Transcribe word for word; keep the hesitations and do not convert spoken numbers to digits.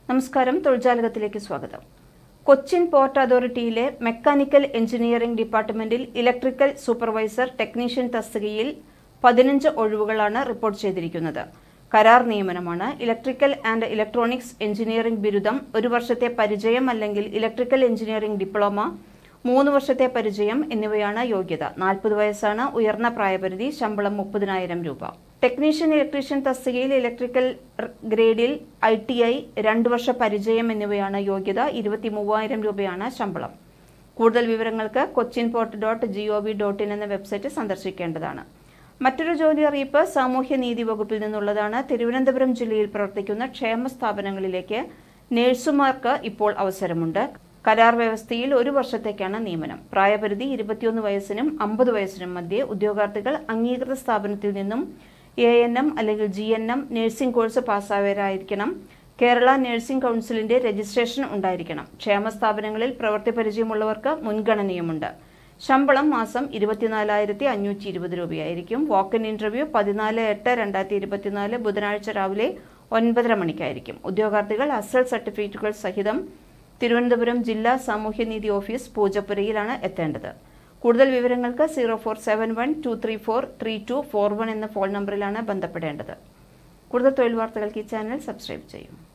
നമസ്കാരം, തൊഴിൽജാലകത്തിലേക്ക് സ്വാഗതം. കൊച്ചിൻ പോർട്ട് അതോറിറ്റിയിലെ മെക്കാനിക്കൽ എഞ്ചിനീയറിംഗ് ഡിപ്പാർട്ട്മെന്റിൽ ഇലക്ട്രിക്കൽ സൂപ്പർവൈസർ ടെക്നീഷ്യൻ തസ്തികയിൽ പതിനഞ്ച് ഒഴിവുകളാണ് റിപ്പോർട്ട് ചെയ്തിരിക്കുന്നത്. കരാർ നിയമനമാണ്. ഇലക്ട്രിക്കൽ ആൻഡ് ഇലക്ട്രോണിക്സ് എഞ്ചിനീയറിംഗ് ബിരുദം, ഒരു വർഷത്തെ പരിചയം അല്ലെങ്കിൽ ഇലക്ട്രിക്കൽ എഞ്ചിനീയറിംഗ് ഡിപ്ലോമ, മൂന്ന് വർഷത്തെ പരിചയം എന്നിവയാണ് യോഗ്യത. നാൽപ്പത് വയസ്സാണ് ഉയർന്ന പ്രായപരിധി. ശമ്പളം മുപ്പതിനായിരം രൂപ. ടെക്നീഷ്യൻ ഇലക്ട്രീഷ്യൻ തസ്തികയിൽ ഇലക്ട്രിക്കൽ ഗ്രേഡിൽ ഐ ടി ഐ, രണ്ട് വർഷ പരിചയം എന്നിവയാണ് യോഗ്യത. ഇരുപത്തി മൂവായിരം രൂപയാണ് ശമ്പളം. കൂടുതൽ വിവരങ്ങൾക്ക് Cochin port dot G O V dot in എന്ന വെബ്സൈറ്റ് സന്ദർശിക്കേണ്ടതാണ്. മറ്റൊരു ജോലി അറിയിപ്പ് സാമൂഹ്യനീതി വകുപ്പിൽ നിന്നുള്ളതാണ്. തിരുവനന്തപുരം ജില്ലയിൽ പ്രവർത്തിക്കുന്ന ക്ഷേമ സ്ഥാപനങ്ങളിലേക്ക് നഴ്സുമാർക്ക് ഇപ്പോൾ അവസരമുണ്ട്. കരാർ വ്യവസ്ഥയിൽ ഒരു വർഷത്തേക്കാണ് നിയമനം. പ്രായപരിധി ഇരുപത്തിയൊന്ന് വയസ്സിനും അമ്പത് വയസ്സിനും മധ്യേ. ഉദ്യോഗാർത്ഥികൾ അംഗീകൃത സ്ഥാപനത്തിൽ നിന്നും എ എൻ എം അല്ലെങ്കിൽ G N M nursing course പാസ്സായവരായിരിക്കണം. കേരള നഴ്സിംഗ് കൗൺസിലിന്റെ രജിസ്ട്രേഷൻ ഉണ്ടായിരിക്കണം. ക്ഷേമ സ്ഥാപനങ്ങളിൽ പ്രവൃത്തി പരിചയമുള്ളവർക്ക് മുൻഗണനയുമുണ്ട്. ശമ്പളം മാസം ഇരുപത്തിനാലായിരത്തി അഞ്ഞൂറ്റി ഇരുപത് രൂപയായിരിക്കും. വാക്ക് ഇൻ ഇന്റർവ്യൂ പതിനാല് എട്ട് രണ്ടായിരത്തി ഇരുപത്തിനാല് ബുധനാഴ്ച രാവിലെ ഒൻപതര മണിക്കായിരിക്കും. ഉദ്യോഗാർത്ഥികൾ അസൽ സർട്ടിഫിക്കറ്റുകൾ സഹിതം തിരുവനന്തപുരം ജില്ലാ സാമൂഹ്യനീതി ഓഫീസ് പൂജപ്പുരയിലാണ് എത്തേണ്ടത്. കൂടുതൽ വിവരങ്ങൾക്ക് zero four seven one two three four three two four one എന്ന ഫോൺ നമ്പറിലാണ് ബന്ധപ്പെടേണ്ടത്. കൂടുതൽ തൊഴിൽ വാർത്തകൾക്ക് ഈ ചാനൽ സബ്സ്ക്രൈബ് ചെയ്യും.